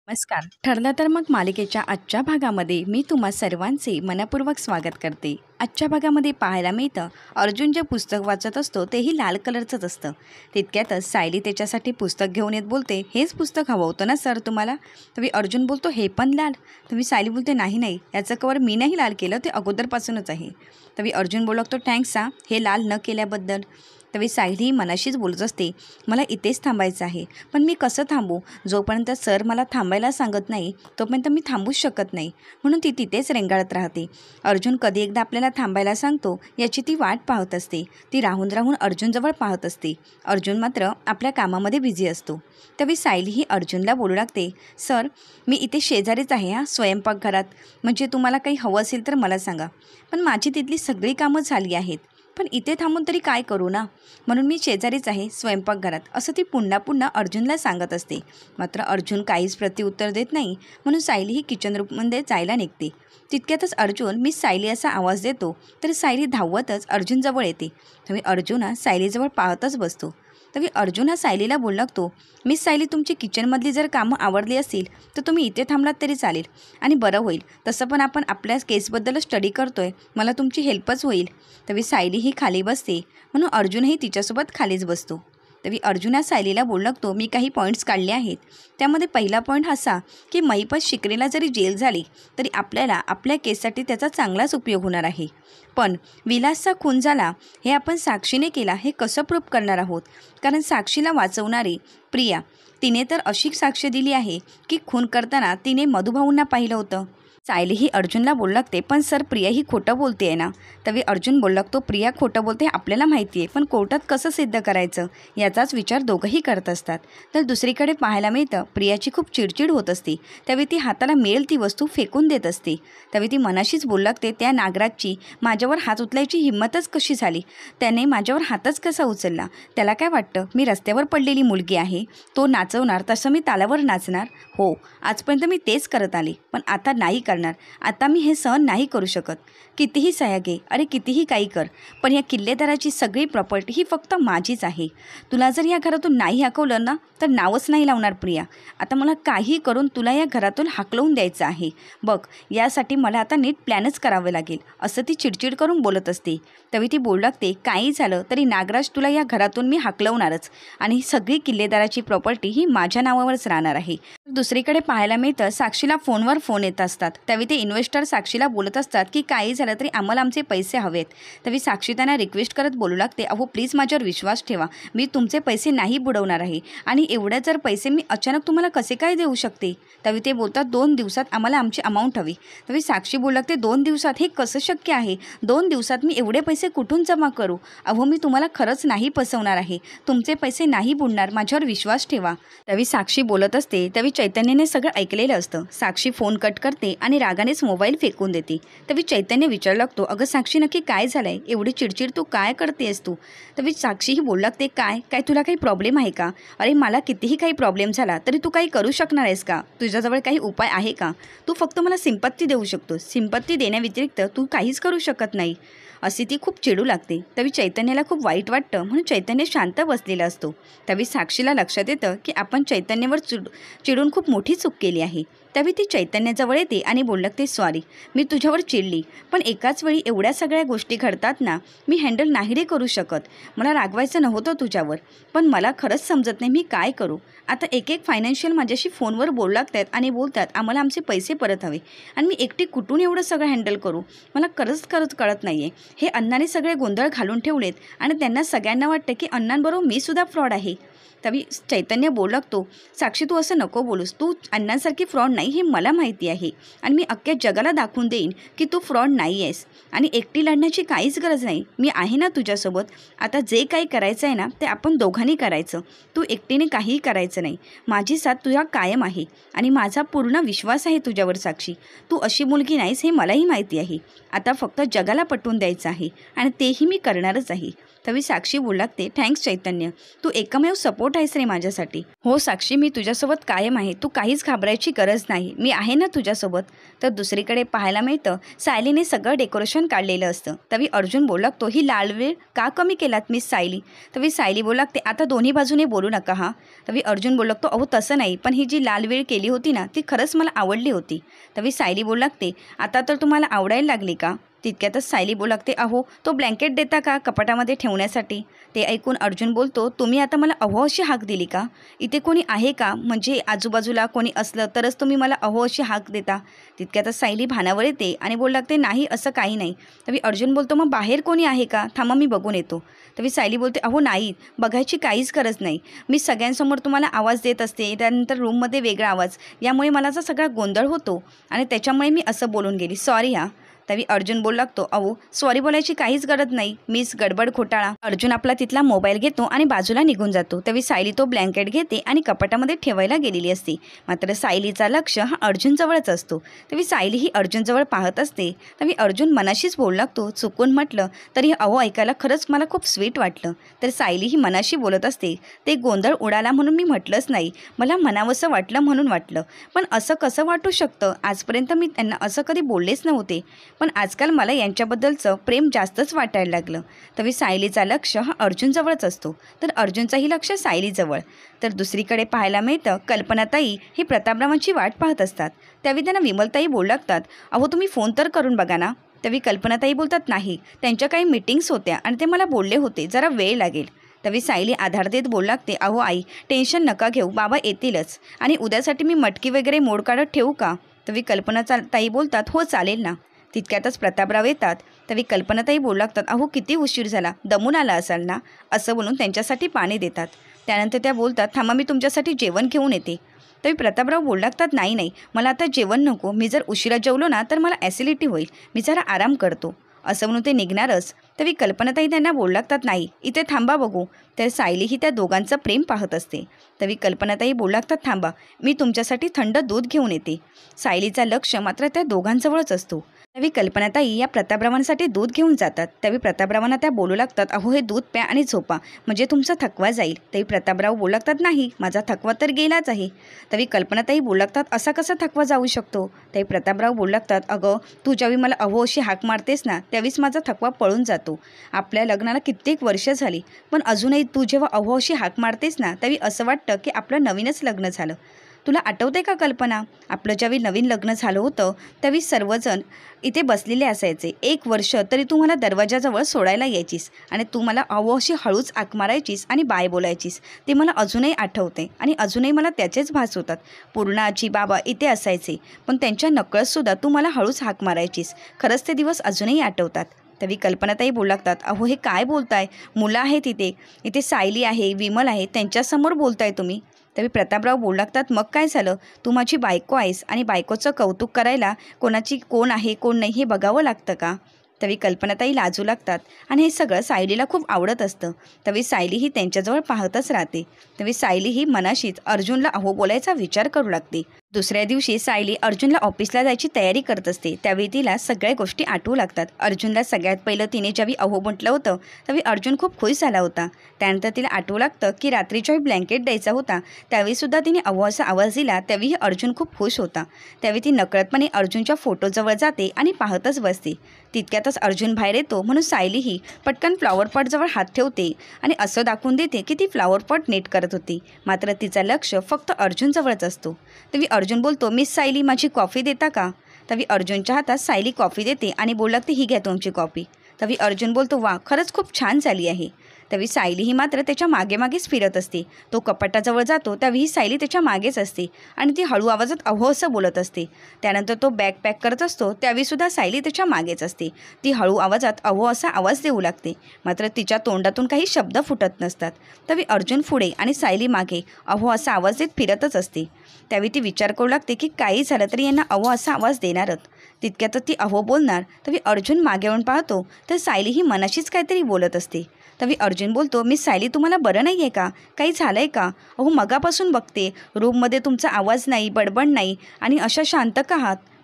नमस्कार. ठरलं तर मग मालिकेच्या आजच्या भागामध्ये मी तुम्हा सर्वांचे मनपूर्वक स्वागत करते. आजच्या भागामध्ये पाहायला मिळतं अर्जुन जे पुस्तक वाचत असतो तेही लाल कलरचंच असतं. तितक्यातच सायली त्याच्यासाठी पुस्तक घेऊन येत बोलते, हेच पुस्तक हवं होतं ना सर तुम्हाला? तरी अर्जुन बोलतो, हे पण लाल? तरी सायली बोलते, नाही याचं कवर मी नाही लाल केलं, ते अगोदरपासूनच आहे. तरी अर्जुन बोलतो, थँक्स हे लाल न केल्याबद्दल. तरी सायली मनाशीच बोलत असते, मला इथेच थांबायचं आहे, पण मी कसं थांबू? जोपर्यंत सर मला थांबायला सांगत नाही तोपर्यंत मी थांबूच शकत नाही, म्हणून ती तिथेच रेंगाळत राहते. अर्जुन कधी एकदा आपल्याला थांबायला सांगतो याची ती वाट पाहत असते. ती राहून राहून अर्जुनजवळ पाहत असते. अर्जुन मात्र आपल्या कामामध्ये बिझी असतो. तरी सायली ही अर्जुनला बोलू लागते, सर मी इथे शेजारीच आहे स्वयंपाकघरात, म्हणजे तुम्हाला काही हवं असेल तर मला सांगा, पण माझी तिथली सगळी कामं झाली आहेत, पण इथे थांबून तरी काय करू ना, म्हणून मी शेजारीच आहे स्वयंपाकघरात, असं ती पुन्हा पुन्हा अर्जुनला सांगत असते. मात्र अर्जुन काहीच प्रत्युत्तर देत नाही, म्हणून सायली ही किचन रूममध्ये जायला निघते. तितक्यातच अर्जुन मी सायली असा आवाज देतो, तर सायली धावतच अर्जुनजवळ येते. तुम्ही अर्जुन सायलीजवळ पाहतच बसतो. तरी अर्जुन सायलीला बोलू लागतो, मिस सायली तुमची किचनमधली जर कामं आवडली असतील तर तुम्ही इथे थांबलात तरी चालेल आणि बरं होईल. तसं पण आपण आपल्या केसबद्दल स्टडी करतोय, मला तुमची हेल्पच होईल. तरी सायली ही खाली बसते, म्हणून अर्जुनही तिच्यासोबत खालीच बसतो. तरी अर्जुन सायलीला बोलू लागतो, मी काही पॉईंट्स काढले आहेत. त्यामध्ये पहिला पॉईंट असा की महिपत शिकरीला जरी जेल झाली तरी आपल्याला आपल्या केससाठी त्याचा चांगलाच उपयोग होणार आहे. पण विलासचा खून झाला हे आपण साक्षीने केला हे कसं प्रूफ करणार आहोत? कारण साक्षीला वाचवणारी प्रिया, तिने तर अशी साक्ष दिली आहे की खून करताना तिने मधुभाऊंना पाहिलं होतं. सायली ही अर्जुनला बोलू लागते, पण सर प्रिया ही खोटं बोलते आहे ना? तरी अर्जुन बोलू लागतो, प्रिया खोटं बोलते आपल्याला माहिती आहे, पण कोर्टात कसं सिद्ध करायचं याचाच विचार दोघंही करत असतात. तर दुसरीकडे पाहायला मिळतं प्रियाची खूप चिडचिड होत असते. त्यावेळी ती हाताला मिळेल ती वस्तू फेकून देत असते. त्यावेळी ती मनाशीच बोलू लागते, त्या नागराजची माझ्यावर हात उचलायची हिंमतच कशी झाली? त्याने माझ्यावर हातच कसा उचलला? त्याला काय वाटतं मी रस्त्यावर पडलेली मुलगी आहे, तो नाचवणार तसं मी तालावर नाचणार? हो, आजपर्यंत मी तेच करत आले, पण आता नाही करणार. आता मी हे सहन नाही करू शकत. कितीही सह्या घे, अरे कितीही काही कर, पण या किल्लेदाराची सगळी प्रॉपर्टी ही फक्त माझीच आहे. तुला जर या घरातून नाही हाकवलं ना तर नावच नाही लावणार प्रिया. आता मला काही करून तुला या घरातून हाकलवून द्यायचं आहे. बघ, यासाठी मला आता नीट प्लॅनच करावे लागेल, असं ती चिडचिड करून बोलत असते. तरी ती बोलू लागते, काही झालं तरी नागराज तुला या घरातून मी हाकलवणारच आणि सगळी किल्लेदाराची प्रॉपर्टी ही माझ्या नावावरच राहणार आहे. दुसरीकडे पाहायला मिळतं साक्षीला फोनवर फोन येत असतात. त्यावेळी ते इन्व्हेस्टर साक्षीला बोलत असतात की काही झालं तरी आम्हाला आमचे पैसे हवेत. तरी साक्षी त्यांना रिक्वेस्ट करत बोलू लागते, अहो प्लीज माझ्यावर विश्वास ठेवा, मी तुमचे पैसे नाही बुडवणार आहे आणि एवढे जर पैसे मी अचानक तुम्हाला कसे काय देऊ शकते? तरी ते बोलतात, 2 दिवसात आम्हाला आमची अमाऊंट हवी. तरी साक्षी बोलू लागते, 2 दिवसात हे कसं शक्य आहे? 2 दिवसात मी एवढे पैसे कुठून जमा करू? अहो मी तुम्हाला खरंच नाही फसवणार आहे, तुमचे पैसे नाही बुडणार, माझ्यावर विश्वास ठेवा. तरी साक्षी बोलत असते. तरी चैतन्याने सगळं ऐकलेलं असतं. साक्षी फोन कट करते आणि रागानेच मोबाईल फेकून देते. तरी चैतन्य विचारू लागतो, अगं साक्षी नक्की काय झालंय? एवढी चिडचिड तू काय करतेस तू? तरी साक्षी ही बोलू लागते, काय तुला काही प्रॉब्लेम आहे का? अरे मला कितीही काही प्रॉब्लेम झाला तरी तू काही करू शकणार आहेस का? तुझ्याजवळ काही उपाय आहे का? तू फक्त मला सिंपत्ती देऊ शकतो, सिंपत्ती देण्याव्यतिरिक्त तू काहीच करू शकत नाही, अशी ती खूप चिडू लागते. तरी चैतन्याला खूप वाईट वाटतं, म्हणून चैतन्य शांत बसलेला असतो. तरी साक्षीला लक्षात येतं की आपण चैतन्यावर चिडून खूप मोठी चूक केली आहे. त्यावेळी ती चैतन्याजवळ येते आणि बोलू लागते, सॉरी मी तुझ्यावर चिडली, पण एकाच वेळी एवढ्या सगळ्या गोष्टी घडतात ना, मी हँडल नाही रे करू शकत. मला रागवायचं नव्हतं तुझ्यावर, पण मला खरंच समजत नाही मी काय करू. आता एक फायनान्शियल माझ्याशी फोनवर बोलू लागतात आणि बोलतात आम्हाला आमचे पैसे परत हवे, आणि मी एकटी कुठून एवढं सगळं हँडल करू? मला खरंच कळत नाही आहे. हे अण्णाने सगळे गोंधळ घालून ठेवलेत आणि त्यांना सगळ्यांना वाटतं की अण्णांबरोबर मी सुद्धा फ्रॉड आहे. तरी चैतन्य बोलू लागतो, साक्षी तू असं नको बोलूस, तू अण्णांसारखी फ्रॉड नाही हे मला माहिती आहे आणि मी अख्ख्या जगाला दाखवून देईन की तू फ्रॉड नाही आहेस आणि एकटी लढण्याची काहीच गरज नाही, मी आहे ना तुझ्यासोबत. आता जे काही करायचं आहे ना ते आपण दोघांनी करायचं, तू एकटीने काहीही करायचं नाही. माझी साथ तुझ्या कायम आहे आणि माझा पूर्ण विश्वास आहे तुझ्यावर साक्षी. तू अशी मुलगी नाहीस हे मलाही माहिती आहे. आता फक्त जगाला पटवून द्यायचं आहे आणि तेही मी करणारच आहे. तवी साक्षी बोलू लागते, थँक्स चैतन्य, तू एकमेव सपोर्ट आहेस रे माझ्यासाठी. हो साक्षी, मी तुझ्यासोबत कायम आहे, तू काहीच घाबरायची गरज नाही, मी आहे ना तुझ्यासोबत. तर दुसरीकडे पाहायला मिळतं सायलीने सगळं डेकोरेशन काढलेलं असतं. तवी अर्जुन बोलू लागतो, ही लाल वेळ का कमी केलात मिस सायली. तवी सायली बोलू लागते, आता दोन्ही बाजूने बोलू नका हां. तवी अर्जुन बोलू लागतो, अहो तसं नाही, पण ही जी लाल वेळ केली होती ना ती खरंच मला आवडली होती. तवी सायली बोलू लागते, आता तर तुम्हाला आवडायला लागली का. तितक्यातच सायली बोलू लागते, अहो तो ब्लँकेट देता का कपाटामध्ये ठेवण्यासाठी. ते ऐकून अर्जुन बोलतो, तुम्ही आता मला अहो अशी हाक दिली का. इथे कोणी आहे का, म्हणजे आजूबाजूला कोणी असलं तरच तुम्ही मला अहो अशी हाक देता. तितक्यातच सायली भानावर येते आणि बोलू लागते, नाही असं काही नाही. तवी अर्जुन बोलतो, मग बाहेर कोणी आहे का, थांबा मी बघून येतो. तवी सायली बोलते, अहो नाही, बघायची काहीच गरज नाही, मी सगळ्यांसमोर तुम्हाला आवाज देत असते, त्यानंतर रूममध्ये वेगळा आवाज, यामुळे मला असा सगळा गोंधळ होतो आणि त्याच्यामुळे मी असं बोलून गेली, सॉरी हां. तवी अर्जुन बोलू लागतो, अहो सॉरी बोलायची काहीच गरज नाही, मीच गडबड घोटाळा. अर्जुन आपला तिथला मोबाईल घेतो आणि बाजूला निघून जातो. तवी सायली तो ब्लँकेट घेते आणि कपाटामध्ये ठेवायला गेलेली असते. मात्र सायलीचा लक्ष हा अर्जुनजवळच असतो. तवी सायली ही अर्जुनजवळ पाहत असते. तवी अर्जुन मनाशीच बोलू लागतो, चुकून म्हटलं तरी अहो ऐकायला खरंच मला खूप स्वीट वाटलं. तर सायली ही मनाशी बोलत असते, ते गोंधळ उडाला म्हणून मी म्हटलंच नाही, मला म्हणावंसं वाटलं म्हणून वाटलं, पण असं कसं वाटू शकतं, आजपर्यंत मी त्यांना असं कधी बोललेच नव्हते, पण आजकाल मला यांच्याबद्दलचं प्रेम जास्तच वाटायला लागलं. तवी सायलीचा लक्ष हा अर्जुनजवळच असतो, तर अर्जुनचंही लक्ष सायलीजवळ. तर दुसरीकडे पाहायला मिळतं कल्पनाताई ही प्रतापरावांची वाट पाहत असतात. त्यावेळी त्यांना विमलताई बोलू लागतात, अहो तुम्ही फोन तर करून बघा ना. त्यावेळी कल्पनाताई बोलतात, नाही, त्यांच्या काही मीटिंग्स होत्या आणि ते मला बोलले होते, जरा वेळ लागेल. तवी सायली आधार देत बोलू लागते, अहो आई टेन्शन नका घेऊ, बाबा येतीलच, आणि उद्यासाठी मी मटकी वगैरे मोड काढत ठेवू का. तवी कल्पनाताई बोलतात, हो चालेल ना. तितक्यातच प्रतापराव येतात. तवी कल्पनाताई बोलू लागतात, अहो किती उशीर झाला, दमून आला असाल ना, असं बोलून त्यांच्यासाठी पाणी देतात. त्यानंतर त्या बोलतात, थांबा मी तुमच्यासाठी जेवण घेऊन येते. तरी प्रतापराव बोलू लागतात, नाही नाही, मला आता जेवण नको, मी जर उशिरा जेवलो ना तर मला ॲसिडिटी होईल, मी जरा आराम करतो, असं म्हणून ते निघणारच. तरी कल्पनाताई त्यांना बोलू लागतात, नाही इथे थांबा बघू. तर सायली ही त्या दोघांचं प्रेम पाहत असते. तरी कल्पनाताई बोलू लागतात, थांबा मी तुमच्यासाठी थंड दूध घेऊन येते. सायलीचा लक्ष मात्र त्या दोघांजवळच असतो. त्यावेळी कल्पनाताई या प्रतापरावांसाठी दूध घेऊन जातात. त्यावेळी प्रतापरावांना त्या बोलू लागतात, अहो हे दूध प्या आणि झोपा, म्हणजे तुमचा थकवा जाईल. तरी प्रतापराव बोलू लागतात, नाही माझा थकवा तर गेलाच आहे. त्यावेळी कल्पनाताई बोलू लागतात, असा कसा थकवा जाऊ शकतो. त्यावेळी प्रतापराव बोलू लागतात, अगं तू ज्यावेळी मला अहो अशी हाक मारतेस ना त्यावेळीच माझा थकवा पळून जातो. आपल्या लग्नाला कित्येक वर्ष झाली, पण अजूनही तू जेव्हा अहो अशी हाक मारतेस ना त्यावेळी असं वाटतं की आपलं नवीनच लग्न झालं. तुला आठवते का कल्पना, आपलं ज्यावेळी नवीन लग्न झालं होतं त्यावेळी सर्वजण इथे बसलेले असायचे, 1 वर्ष तरी तू मला दरवाजाजवळ सोडायला यायचीस आणि तू मला अहो अशी हळूच आक मारायचीस आणि बाय बोलायचीस. ते मला अजूनही आठवते आणि अजूनही मला त्याचेच भास होतात. पूर्ण आजी बाबा इथे असायचे, पण त्यांच्या नकळतसुद्धा तू मला हळूच हाक मारायचीस. खरंच ते दिवस अजूनही आठवतात. तरी कल्पनाताई बोलू लागतात, अहो हे काय बोलताय, मुलं आहेत इथे सायली आहे, विमल आहे, त्यांच्यासमोर बोलताय तुम्ही. तरी प्रतापराव बोलू लागतात, मग काय झालं, तू माझी बायको आहेस आणि बायकोचं कौतुक करायला कोण आहे कोण नाही हे बघावं लागतं का. तरी कल्पनाताई लाजू लागतात आणि हे सगळं सायलीला खूप आवडत असतं. तरी सायली ही त्यांच्याजवळ पाहतच राहते. तरी सायली ही मनाशीच अर्जुनला अहो बोलायचा विचार करू लागते. दुसऱ्या दिवशी सायली अर्जुनला ऑफिसला जायची तयारी करत असते. त्यावेळी तिला सगळ्या गोष्टी आठवू लागतात. अर्जुनला सगळ्यात पहिलं तिने ज्यावेळी अहो म्हटलं होतं त्यावेळी अर्जुन खूप खुश झाला होता. त्यानंतर तिला आठवू लागतं की रात्री ज्यावेळी ब्लँकेट द्यायचा होता त्यावेळीसुद्धा तिने अहो असा आवाज दिला, त्यावेळी अर्जुन खूप खुश होता. त्यावेळी ती नकळतपणे अर्जुनच्या फोटोजवळ जाते आणि पाहतच बसते. तितक्यातच अर्जुन बाहेर येतो, म्हणून सायली ही पटकन फ्लॉवर पॉटजवळ हात ठेवते आणि असं दाखवून देते की ती फ्लॉवर पॉट नीट करत होती. मात्र तिचा लक्ष फक्त अर्जुनजवळच असतो. तरी अर्जुन बोलतो, मिस सायली माझी कॉफी देता का. तरी अर्जुनच्या हातात सायली कॉफी देते आणि बोलू लागते, ही घ्या तुमची कॉफी. तरी अर्जुन बोलतो, वा खरंच खूप छान झाली आहे. त्यावेळी सायली ही मात्र त्याच्या मागेच फिरत असते. तो कपाटाजवळ जातो त्यावेळी सायली त्याच्या मागेच असते आणि ती हळू आवाजात अहो असं बोलत असते. त्यानंतर तो बॅग पॅक करत असतो त्यावेळीसुद्धा सायली त्याच्या मागेच असते. ती हळू आवाजात अहो असा आवाज देऊ लागते, मात्र तिच्या तोंडातून काही शब्द फुटत नसतात. त्यावेळी अर्जुन पुढे आणि सायली मागे अहो असा आवाज देत फिरतच असते. त्यावेळी ती विचार करू लागते की काही झालं तरी यांना अहो असा आवाज देणारच. तितक्यातच ती अहो बोलणार तरी अर्जुन मागे येऊन पाहतो तर सायली ही मनाशीच काहीतरी बोलत असते. तरी अर्जुन बोलतो, मिस सायली तुम्हाला बरं नाही आहे का, काही झालं आहे का. अहो मगापासून बघते रूममध्ये तुमचा आवाज नाही, बडबड नाही आणि अशा शांत का आहात.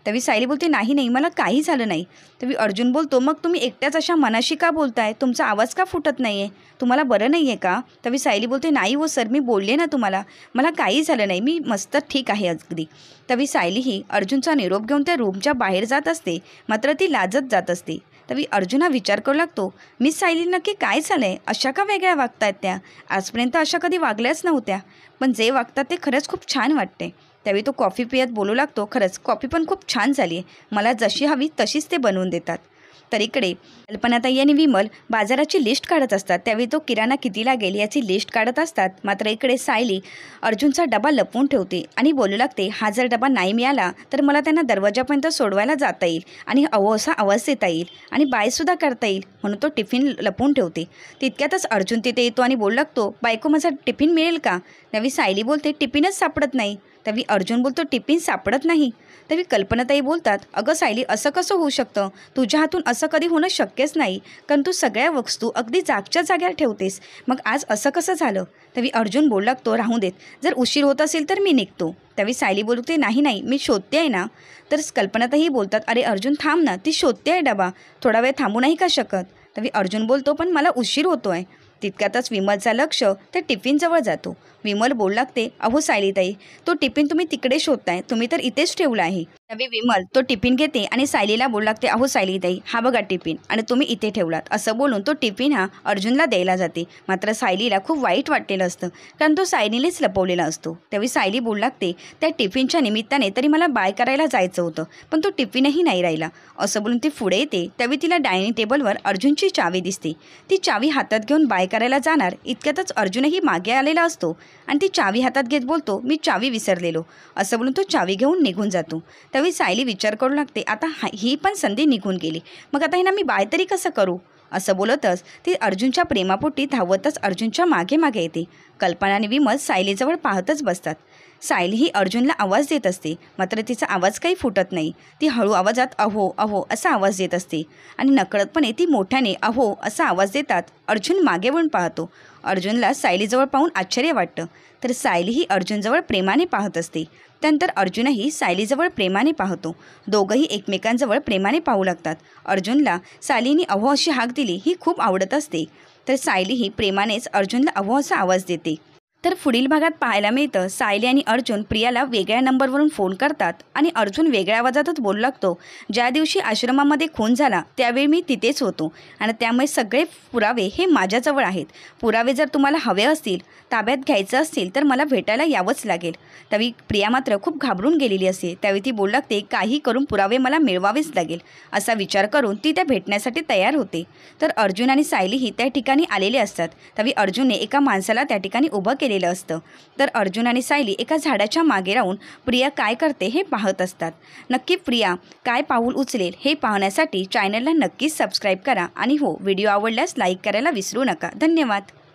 तवी सायली बोलते, नाही नाही मला काही झालं नाही. तवी अर्जुन बोलतो, मग तुम्ही एकट्याच अशा मनाशी का बोलताय? तुमचा आवाज का फुटत नाही आहे? तुम्हाला बरं नाही आहे का? तवी सायली बोलते, नाही हो सर, मी बोलले ना तुम्हाला, मला काही झालं नाही, मी मस्त ठीक आहे अगदी. तवी सायली ही अर्जुनचा निरोप घेऊन त्या रूमच्या बाहेर जात असते, मात्र ती लाजत जात असते. तवी अर्जुन हा विचार करू लागतो, मिस सायली नक्की काय झालं आहे? अशा का वेगळ्या वागतायत त्या? आजपर्यंत अशा कधी वागल्याच नव्हत्या, पण जे वागतात ते खरंच खूप छान वाटते. त्यावेळी तो कॉफी पियत बोलू लागतो, खरंच कॉफी पण खूप छान झाली आहे, मला जशी हवी तशीच ते बनवून देतात. तर इकडे कल्पनाताई आणि विमल बाजाराची लिस्ट काढत असतात. त्यावेळी तो किराणा किती लागेल याची लिस्ट काढत असतात. मात्र इकडे सायली अर्जुनचा डबा लपवून ठेवते आणि बोलू लागते, हा जर डबा नाही मिळाला तर मला त्यांना दरवाजापर्यंत सोडवायला जाता येईल आणि असा आवाज देता येईल आणि बायसुद्धा करता येईल, म्हणून तो टिफिन लपवून ठेवते. तितक्यातच अर्जुन तिथे येतो आणि बोलू लागतो, बायको माझा टिफिन मिळेल का? त्यावेळी सायली बोलते, टिफिनच सापडत नाही. त्यावेळी अर्जुन बोलतो, टिफिन सापडत नाही? त्यावेळी कल्पनाताई बोलतात, अगं सायली, असं कसं होऊ शकतं? तुझ्या हातून असं कधी होणं शक्यच नाही, कारण तू सगळ्या वस्तू अगदी जागच्या जाग्यावर ठेवतेस, मग आज असं कसं झालं? त्यावेळी अर्जुन बोलू लागतो, राहू देत, जर उशीर होत असेल तर मी निघतो. त्यावेळी सायली बोलते, नाही नाही, मी शोधते आहे ना. तर कल्पनाताई बोलतात, अरे अर्जुन थांब ना, ती शोधते आहे डबा, थोडा वेळ थांबू नाही का शकत? त्यावेळी अर्जुन बोलतो, पण मला उशीर होतो आहे. तितक्यातच विमलचा लक्ष त्या टिफिनजवळ जातो. विमल बोलू लागते, अहो सायलीताई, तो टिफिन तुम्ही तिकडे शोधताय, तुम्ही तर इथेच ठेवला आहे. त्यावेळी विमल तो टिफिन घेते आणि सायलीला बोलू लागते, अहो सायलीताई, हा बघा टिफिन, आणि तुम्ही इथे ठेवलात. असं बोलून तो टिफिन हा अर्जुनला द्यायला जाते. मात्र सायलीला खूप वाईट वाटलेलं असतं, कारण तो सायलीनेच लपवलेला असतो. त्यावेळी सायली बोलू लागते, त्या टिफिनच्या निमित्ताने तरी मला बाय करायला जायचं होतं, पण तो टिफिनही नाही राहिला. असं बोलून ती पुढे येते. त्यावेळी तिला डायनिंग टेबलवर अर्जुनची चावी दिसते. ती चावी हातात घेऊन बाय करायला जाणार, इतक्यातच अर्जुनही मागे आलेला असतो आणि ती चावी हातात घेत बोलतो, मी चावी विसरलेलो. असं बोलून तो चावी घेऊन निघून जातो. त्यावेळी सायली विचार करू लागते, आता ही पण संधी निघून गेली, मग आता हिना मी बाय तरी कसं करू? असं बोलतच ती अर्जुनच्या प्रेमापोटी धावतच अर्जुनच्या मागे मागे येते. कल्पना आणि विमल सायलीजवळ पाहतच बसतात. सायली ही अर्जुनला आवाज देत असते, मात्र तिचा आवाज काही फुटत नाही. ती हळू आवाजात अहो अहो असा आवाज देत असते आणि नकळतपणे ती मोठ्याने अहो असा आवाज देतात. अर्जुन मागे वळून पाहतो. अर्जुनला सायलीजवळ पाहून आश्चर्य वाटतं, तर सायली ही अर्जुनजवळ प्रेमाने पाहत असते. त्यानंतर अर्जुनही सायलीजवळ प्रेमाने पाहतो. दोघंही एकमेकांजवळ प्रेमाने पाहू लागतात. अर्जुनला सायलीने अहो अशी हाक दिली ही खूप आवडत असते, तर सायली ही प्रेमानेच अर्जुनला अहो असा आवाज देते. तर पुढील भागात पाहायला मिळतं, सायली आणि अर्जुन प्रियाला वेगळ्या नंबरवरून फोन करतात आणि अर्जुन वेगळ्या आवाजातच बोलू लागतो, ज्या दिवशी आश्रमामध्ये खून झाला त्यावेळी मी तिथेच होतो आणि त्यामुळे सगळे पुरावे हे माझ्याजवळ आहेत. पुरावे जर तुम्हाला हवे असतील, ताब्यात घ्यायचं असतील तर मला भेटायला यावंच लागेल. त्यावेळी प्रिया मात्र खूप घाबरून गेलेली असते. त्यावेळी ती बोलू लागते, काही करून पुरावे मला मिळवावेच लागेल. असा विचार करून ती त्या भेटण्यासाठी तयार होते. तर अर्जुन आणि सायलीही त्या ठिकाणी आलेले असतात. त्यावेळी अर्जुनने एका माणसाला त्या ठिकाणी उभं केलेलं असतं. तर अर्जुन आणि सायली एका झाडाच्या मागे राहून प्रिया काय करते हे पाहत असतात. नक्की प्रिया काय पाऊल उचलेल हे पाहण्यासाठी चॅनलला नक्कीच सबस्क्राईब करा आणि हो, व्हिडिओ आवडल्यास लाईक करायला विसरू नका. धन्यवाद.